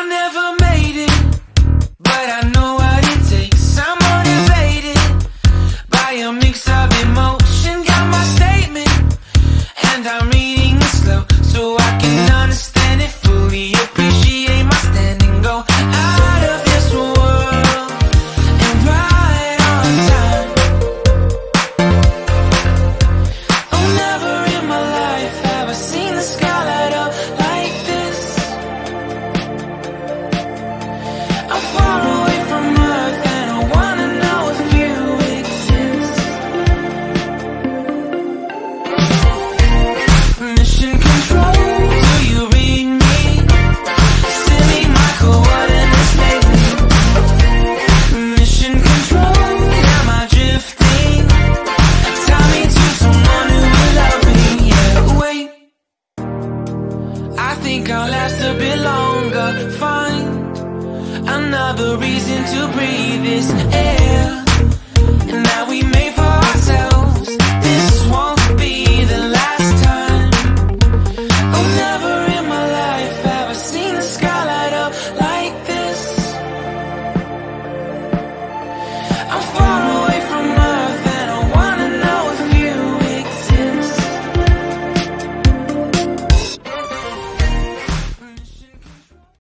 I never made it, but I know what it takes. I'm motivated by a mix of emotion. Got my statement, and I'm reading it slow so I can understand it fully. Appreciate my standing, go out of this world and right on time. Oh, never in my life have I seen the sky light up like this. I'm far away from Earth and I wanna know if you exist. Mission control, do you read me? Send me my coordinates lately. Mission control, am I drifting? Tie me to someone who will love me. Yeah, wait, I think I'll last a bit longer. Find another reason to breathe this air. And now we